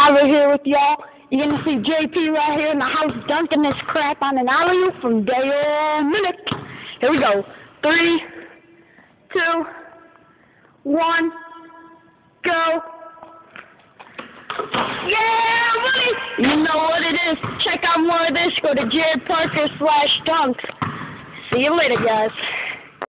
Tyler here with y'all. You're gonna see JP right here in the house dunking this crap on an alley-oop from Dale Minnick. Here we go. 3, 2, 1, go. Yeah, buddy! You know what it is. Check out more of this. Go to Jared Parker /dunks. See you later, guys.